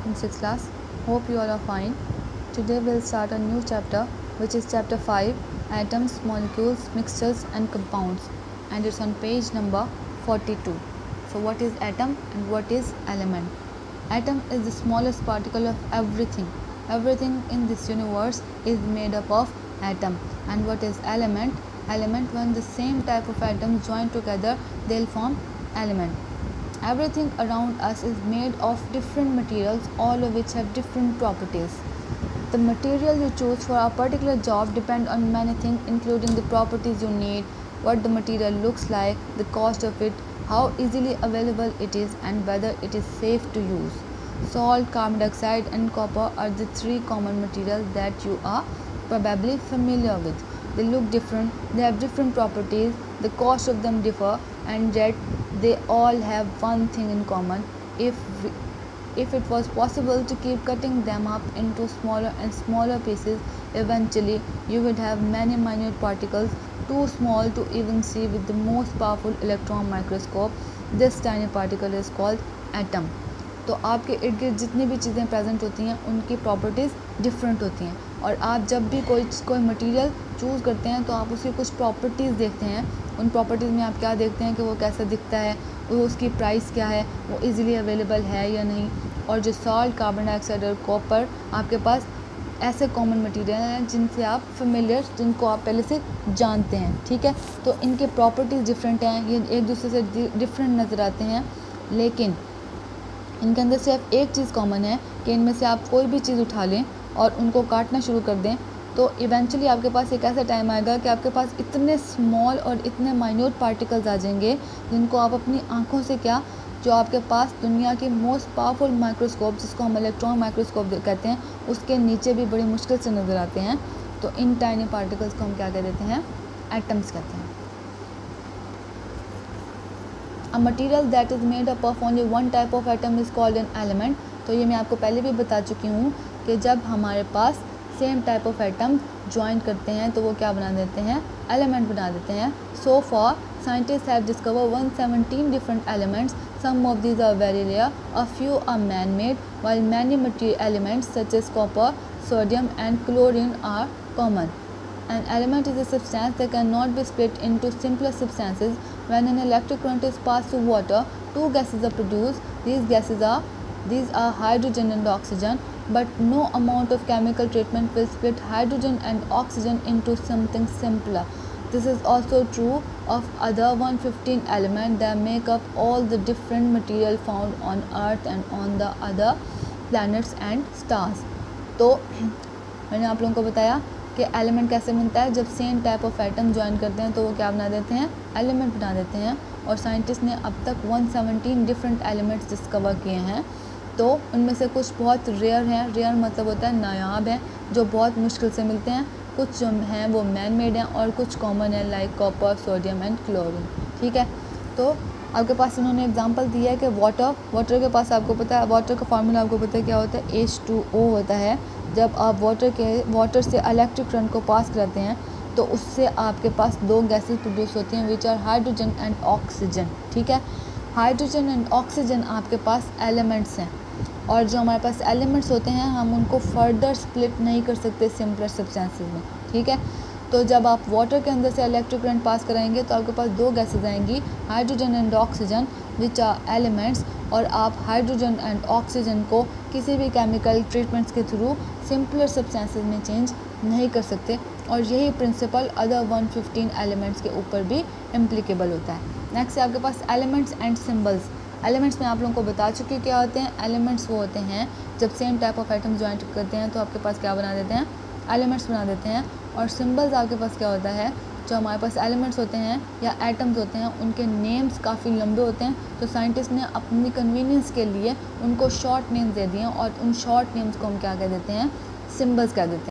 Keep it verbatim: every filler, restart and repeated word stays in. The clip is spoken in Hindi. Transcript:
in sixth class. Hope you all are fine. Today we'll start a new chapter, which is chapter five, atoms, molecules, mixtures and compounds, and it's on page number forty-two. So what is atom and what is element? Atom is the smallest particle of everything. Everything in this universe is made up of atom. And what is element? Element, when the same type of atoms join together, they'll form element. Everything around us is made of different materials, all of which have different properties. The material you choose for a particular job depend on many things, including the properties you need, what the material looks like, the cost of it, how easily available it is, and whether it is safe to use. Salt, carbon dioxide and copper are the three common materials that you are probably familiar with. They look different, they have different properties, the cost of them differ, and yet they all have one thing in common. If we, if it was possible to keep cutting them up into smaller and smaller pieces, eventually you would have many minute particles too small to even see with the most powerful electron microscope. This tiny particle is called atom. तो आपके इर्द गिर्द जितनी भी चीज़ें प्रेजेंट होती हैं उनकी प्रॉपर्टीज़ डिफरेंट होती हैं, और आप जब भी कोई कोई मटेरियल चूज़ करते हैं तो आप उसकी कुछ प्रॉपर्टीज़ देखते हैं. उन प्रॉपर्टीज़ में आप क्या देखते हैं कि वो कैसा दिखता है, वो उसकी प्राइस क्या है, वो इजीली अवेलेबल है या नहीं. और जो सॉल्ट, कार्बन डाइऑक्साइड और कॉपर आपके पास ऐसे कॉमन मटेरियल हैं जिनसे आप फेमिलियर, जिनको आप पहले से जानते हैं. ठीक है, तो इनके प्रॉपर्टीज़ डिफरेंट हैं, ये एक दूसरे से डिफरेंट नज़र आते हैं, लेकिन इनके अंदर सिर्फ एक चीज़ कॉमन है कि इनमें से आप कोई भी चीज़ उठा लें और उनको काटना शुरू कर दें तो इवेंचुअली आपके पास एक ऐसा टाइम आएगा कि आपके पास इतने स्मॉल और इतने माइन्यूट पार्टिकल्स आ जाएंगे जिनको आप अपनी आंखों से क्या, जो आपके पास दुनिया की मोस्ट पावरफुल माइक्रोस्कोप, जिसको हम इलेक्ट्रॉन माइक्रोस्कोप कहते हैं, उसके नीचे भी बड़ी मुश्किल से नज़र आते हैं. तो इन टाइनी पार्टिकल्स को हम क्या कह देते हैं? एटम्स कहते हैं. A material that is made up of only one type of atom is called an element. तो ये मैं आपको पहले भी बता चुकी हूँ कि जब हमारे पास same type of atom join करते हैं तो वो क्या बना देते हैं? एलिमेंट बना देते हैं. So far, scientists have discovered one hundred seventeen different elements. Some of these are very rare, a few are man-made, while many material elements such as copper, sodium and chlorine are common. An element is a substance that cannot be split into simpler substances. When an electric current is passed through water, two gases are produced. These gases are these are hydrogen and oxygen, but no amount of chemical treatment will split hydrogen and oxygen into something simpler. This is also true of other one hundred fifteen elements that make up all the different material found on Earth and on the other planets and stars. तो मैंने आप लोगों को बताया कि एलिमेंट कैसे बनता है. जब same type of atom join करते हैं तो वो क्या बना देते हैं? एलिमेंट बना देते हैं. और साइंटिस्ट ने अब तक एक सौ सत्रह डिफरेंट एलिमेंट्स डिस्कवर किए हैं. तो उनमें से कुछ बहुत रेयर हैं. रेयर मतलब होता है नायाब हैं, जो बहुत मुश्किल से मिलते हैं. कुछ जो हैं वो मैन मेड हैं और कुछ कॉमन है, like copper, sodium and chlorine. ठीक है, तो आपके पास इन्होंने एग्जांपल दिया है कि वाटर वाटर के पास आपको पता है, वाटर का फार्मूला आपको पता है क्या होता है? एच टू ओ होता है. जब आप वाटर के वाटर से इलेक्ट्रिक करंट को पास कराते हैं तो उससे आपके पास दो गैसेस प्रोड्यूस होती हैं, which are hydrogen and oxygen. ठीक है, हाइड्रोजन एंड ऑक्सीजन आपके पास एलिमेंट्स हैं, और जो हमारे पास एलिमेंट्स होते हैं हम उनको फर्दर स्प्लिट नहीं कर सकते सिंपलर सब्सटेंसेस में. ठीक है, तो जब आप वाटर के अंदर से इलेक्ट्रिक करंट पास कराएंगे तो आपके पास दो गैसेस आएंगी, hydrogen and oxygen, which are elements. और आप हाइड्रोजन एंड ऑक्सीजन को किसी भी केमिकल ट्रीटमेंट्स के थ्रू सिंपलर सब्सटेंसेस में चेंज नहीं कर सकते. और यही प्रिंसिपल अदर एक सौ पंद्रह एलिमेंट्स के ऊपर भी इम्प्लीकेबल होता है. नेक्स्ट है आपके पास एलिमेंट्स एंड सिंबल्स. एलिमेंट्स में आप लोगों को बता चुके क्या होते हैं. एलिमेंट्स वो होते हैं जब same type of atom join करते हैं तो आपके पास क्या बना देते हैं? एलिमेंट्स बना देते हैं. और सिंबल्स आपके पास क्या होता है? जो हमारे पास एलिमेंट्स होते हैं या एटम्स होते हैं उनके नेम्स काफ़ी लंबे होते हैं, तो साइंटिस्ट ने अपनी कन्वीनियंस के लिए उनको शॉर्ट नेम्स दे दिए हैं, और उन शॉर्ट नेम्स को हम क्या कह देते हैं? सिंबल्स कह देते हैं.